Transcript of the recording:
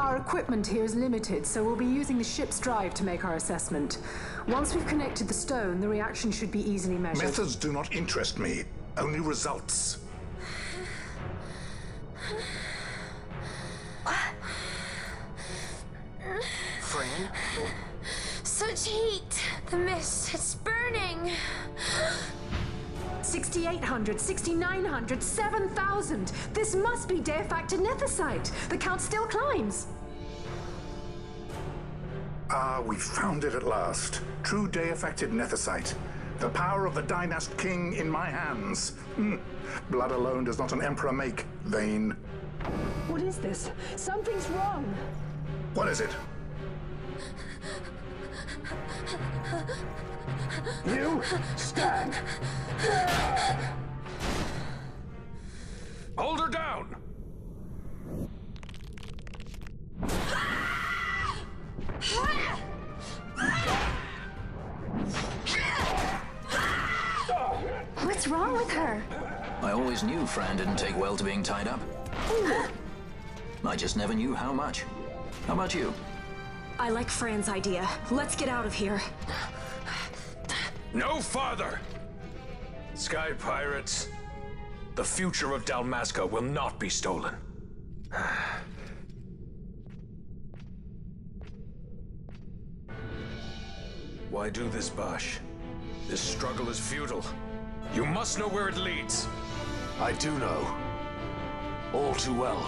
Our equipment here is limited, so we'll be using the ship's drive to make our assessment. Once we've connected the stone, the reaction should be easily measured. Methods do not interest me, only results. Fran? Such heat! The mist, it's burning! 6,800, 6,900, 7,000! This must be Deifacted Nethicite! The count still climbs! Ah, we found it at last. True Deifacted Nethicite. The power of the Dynast King in my hands. Blood alone does not an emperor make, Vayne. What is this? Something's wrong! What is it? You stand! Hold her down! What's wrong with her? I always knew Fran didn't take well to being tied up. I just never knew how much. How about you? I like Fran's idea. Let's get out of here. No farther! Sky Pirates, the future of Dalmasca will not be stolen. Why do this, Basch? This struggle is futile. You must know where it leads. I do know. All too well.